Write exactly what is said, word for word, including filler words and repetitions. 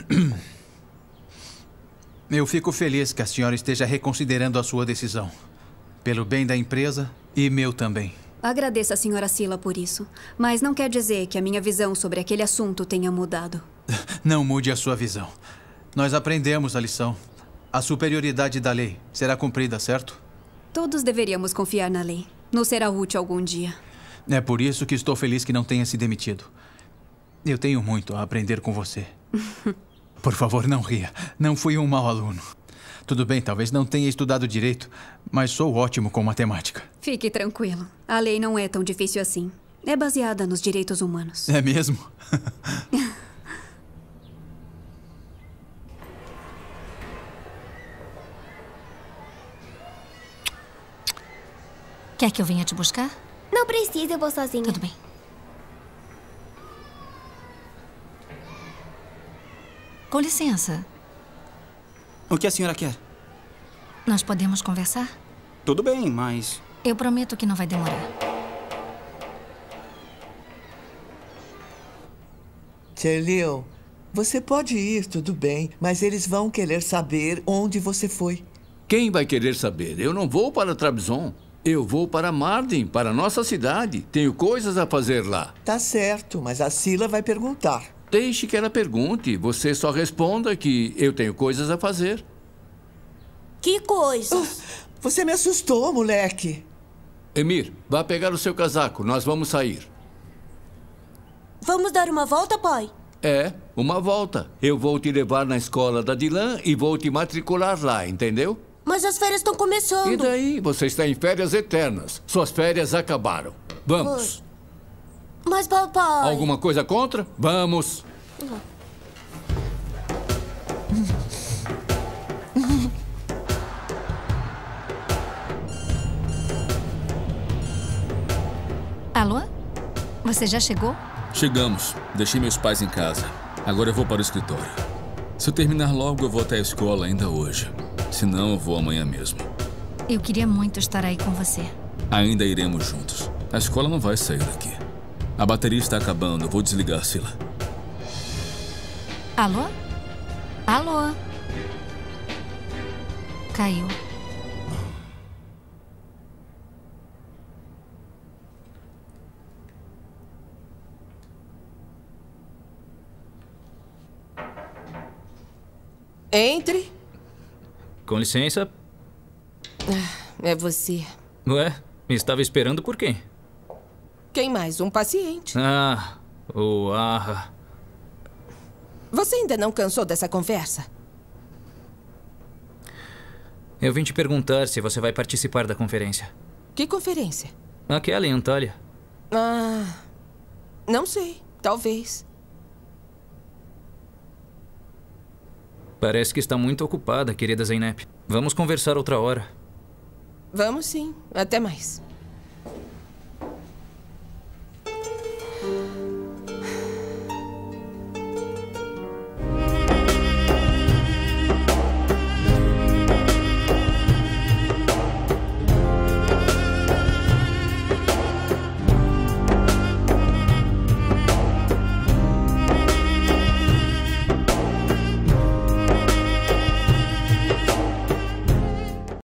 Eu fico feliz que a senhora esteja reconsiderando a sua decisão. Pelo bem da empresa e meu também. Agradeço a senhora Sila por isso. Mas não quer dizer que a minha visão sobre aquele assunto tenha mudado. Não mude a sua visão. Nós aprendemos a lição. A superioridade da lei será cumprida, certo? Todos deveríamos confiar na lei. Nos será útil algum dia. É por isso que estou feliz que não tenha se demitido. Eu tenho muito a aprender com você. Por favor, não ria. Não fui um mau aluno. Tudo bem, talvez não tenha estudado direito, mas sou ótimo com matemática. Fique tranquilo. A lei não é tão difícil assim. É baseada nos direitos humanos. É mesmo? Quer que eu venha te buscar? Não precisa, eu vou sozinha. Tudo bem. Com licença. O que a senhora quer? Nós podemos conversar? Tudo bem, mas... Eu prometo que não vai demorar. Tchelil, você pode ir, tudo bem, mas eles vão querer saber onde você foi. Quem vai querer saber? Eu não vou para Trabzon. Eu vou para Mardin, para nossa cidade. Tenho coisas a fazer lá. Tá certo, mas a Sila vai perguntar. Deixe que ela pergunte. Você só responda que eu tenho coisas a fazer. Que coisas? Você me assustou, moleque. Emir, vá pegar o seu casaco. Nós vamos sair. Vamos dar uma volta, pai? É, uma volta. Eu vou te levar na escola da Dilan e vou te matricular lá, entendeu? Mas as férias estão começando. E daí? Você está em férias eternas. Suas férias acabaram. Vamos. Mas, papai... Alguma coisa contra? Vamos. Alô? Você já chegou? Chegamos. Deixei meus pais em casa. Agora eu vou para o escritório. Se eu terminar logo, eu vou até a escola ainda hoje. Se não, eu vou amanhã mesmo. Eu queria muito estar aí com você. Ainda iremos juntos. A escola não vai sair daqui. A bateria está acabando. Eu vou desligar, Sila. Alô? Alô? Caiu. Entre. Com licença. É você. Ué, me estava esperando por quem? Quem mais? Um paciente. Ah, o Arra. Você ainda não cansou dessa conversa? Eu vim te perguntar se você vai participar da conferência. Que conferência? Aquela em Antalya. Ah, não sei. Talvez. Parece que está muito ocupada, querida Zeynep. Vamos conversar outra hora. Vamos sim. Até mais.